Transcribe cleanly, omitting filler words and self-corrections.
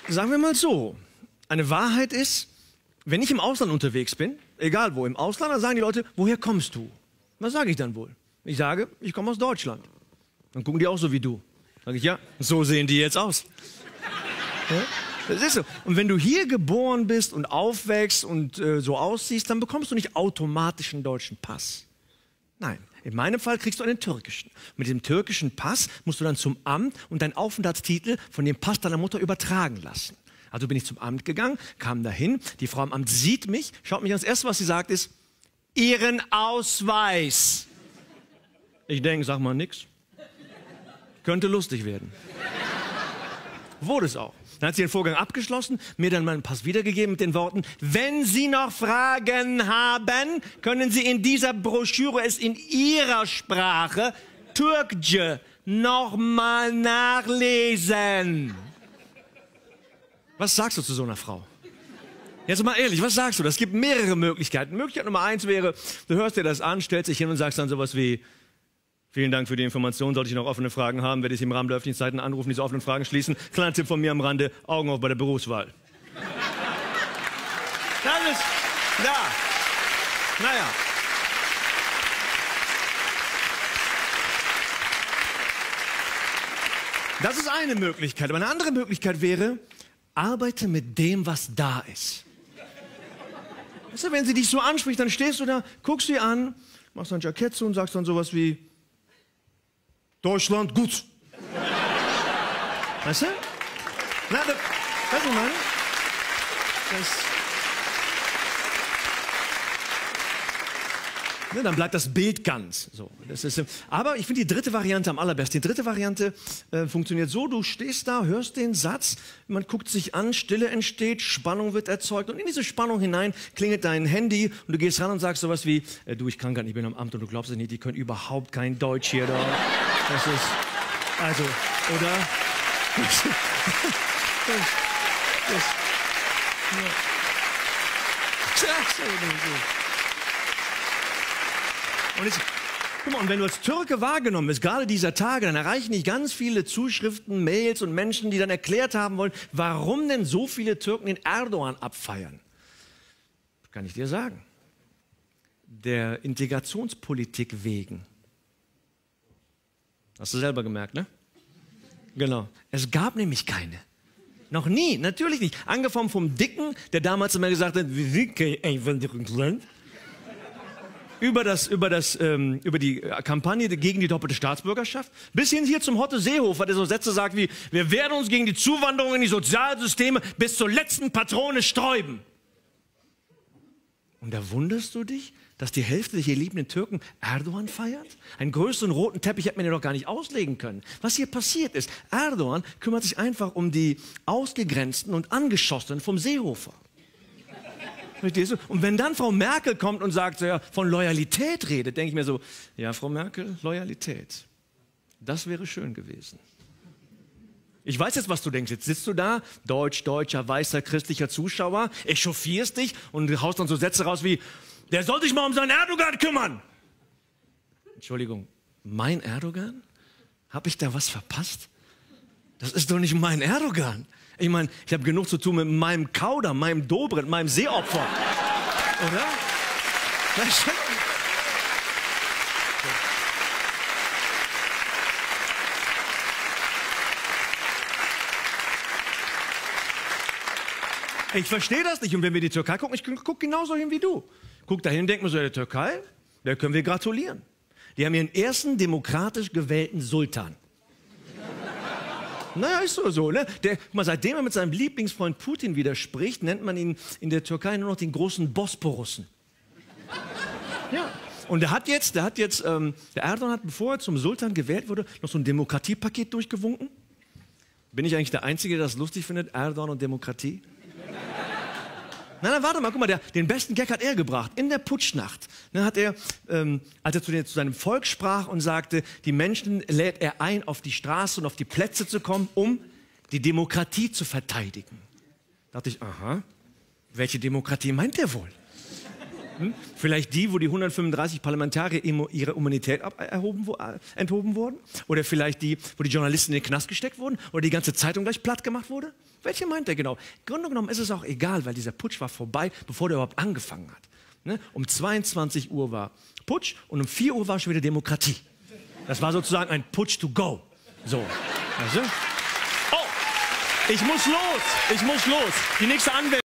Sagen wir mal so, eine Wahrheit ist, wenn ich im Ausland unterwegs bin, egal wo, im Ausland, dann sagen die Leute, woher kommst du? Was sage ich dann wohl? Ich sage, ich komme aus Deutschland. Dann gucken die auch so wie du. Sage ich, ja, so sehen die jetzt aus. Ja? Das ist so. Und wenn du hier geboren bist und aufwächst und so aussiehst, dann bekommst du nicht automatisch einen deutschen Pass. Nein, in meinem Fall kriegst du einen türkischen. Mit dem türkischen Pass musst du dann zum Amt und deinen Aufenthaltstitel von dem Pass deiner Mutter übertragen lassen. Also bin ich zum Amt gegangen, kam dahin, die Frau am Amt sieht mich, schaut mich an, das Erste, was sie sagt, ist, Ihren Ausweis. Ich denke, sag mal nix. Könnte lustig werden. Wurde es auch. Dann hat sie den Vorgang abgeschlossen, mir dann meinen Pass wiedergegeben mit den Worten, wenn Sie noch Fragen haben, können Sie in dieser Broschüre es in Ihrer Sprache, Türkçe, nochmal nachlesen. Was sagst du zu so einer Frau? Jetzt mal ehrlich, was sagst du? Es gibt mehrere Möglichkeiten. Möglichkeit Nummer 1 wäre, du hörst dir das an, stellst dich hin und sagst dann sowas wie, vielen Dank für die Information. Sollte ich noch offene Fragen haben, werde ich Sie im Rahmen der öffentlichen Zeiten anrufen, diese offenen Fragen schließen. Kleiner Tipp von mir am Rande, Augen auf bei der Berufswahl. Das ist, ja, naja. Das ist eine Möglichkeit. Aber eine andere Möglichkeit wäre, arbeite mit dem, was da ist. Weißt du, wenn sie dich so anspricht, dann stehst du da, guckst sie an, machst dein Jackett zu und sagst dann sowas wie, Deutschland, gut. Weißt du? Na, weißt du, Mann? Ne, dann bleibt das Bild ganz. So, das ist, aber ich finde die dritte Variante am allerbesten. Die dritte Variante funktioniert so, du stehst da, hörst den Satz, man guckt sich an, Stille entsteht, Spannung wird erzeugt und in diese Spannung hinein klingelt dein Handy und du gehst ran und sagst sowas wie, du, ich kann gar nicht, ich bin am Amt und du glaubst es nicht, die können überhaupt kein Deutsch hier. Da. Das ist, also, oder? Und, guck mal, und wenn du als Türke wahrgenommen bist, gerade dieser Tage, dann erreichen dich ganz viele Zuschriften, Mails und Menschen, die dann erklärt haben wollen, warum denn so viele Türken den Erdogan abfeiern. Das kann ich dir sagen. Der Integrationspolitik wegen. Hast du selber gemerkt, ne? Genau. Es gab nämlich keine. Noch nie, natürlich nicht. Angefangen vom Dicken, der damals immer gesagt hat, wir sind kein Einwanderungsland. Über die Kampagne gegen die doppelte Staatsbürgerschaft, bis hin hier zum Hotte Seehofer, der so Sätze sagt wie, wir werden uns gegen die Zuwanderung in die Sozialsysteme bis zur letzten Patrone sträuben. Und da wunderst du dich, dass die Hälfte der hier liebenden Türken Erdogan feiert? Einen größeren roten Teppich hätte man ja doch gar nicht auslegen können. Was hier passiert ist, Erdogan kümmert sich einfach um die Ausgegrenzten und Angeschossenen vom Seehofer. Und wenn dann Frau Merkel kommt und sagt, ja, von Loyalität redet, denke ich mir so, ja, Frau Merkel, Loyalität, das wäre schön gewesen. Ich weiß jetzt, was du denkst. Jetzt sitzt du da, deutscher, weißer, christlicher Zuschauer, echauffierst dich und haust dann so Sätze raus wie, der soll sich mal um seinen Erdogan kümmern. Entschuldigung, mein Erdogan? Habe ich da was verpasst? Das ist doch nicht mein Erdogan. Ich meine, ich habe genug zu tun mit meinem Kauder, meinem Dobrindt, meinem Seeopfer. Oder? Ich verstehe das nicht. Und wenn wir die Türkei gucken, ich gucke genauso hin wie du. Guck dahin, denk mir so, der Türkei, da können wir gratulieren. Die haben ihren ersten demokratisch gewählten Sultan. Naja, ist so, ne? Seitdem er mit seinem Lieblingsfreund Putin widerspricht, nennt man ihn in der Türkei nur noch den großen Bosporussen. Ja. Und der Erdogan hat, bevor er zum Sultan gewählt wurde, noch so ein Demokratiepaket durchgewunken. Bin ich eigentlich der Einzige, der das lustig findet, Erdogan und Demokratie? Nein, warte mal, guck mal, den besten Gag hat er gebracht. In der Putschnacht hat er, als er zu seinem Volk sprach und sagte, die Menschen lädt er ein, auf die Straße und auf die Plätze zu kommen, um die Demokratie zu verteidigen. Da dachte ich, aha, welche Demokratie meint er wohl? Vielleicht die, wo die 135 Parlamentarier ihre Immunität enthoben wurden? Oder vielleicht die, wo die Journalisten in den Knast gesteckt wurden? Oder die ganze Zeitung gleich platt gemacht wurde? Welche meint er genau? Im Grunde genommen ist es auch egal, weil dieser Putsch war vorbei, bevor der überhaupt angefangen hat. Ne? Um 22 Uhr war Putsch und um 4 Uhr war schon wieder Demokratie. Das war sozusagen ein Putsch to go. So. Weißt du? Oh, ich muss los. Die nächste Anwältin.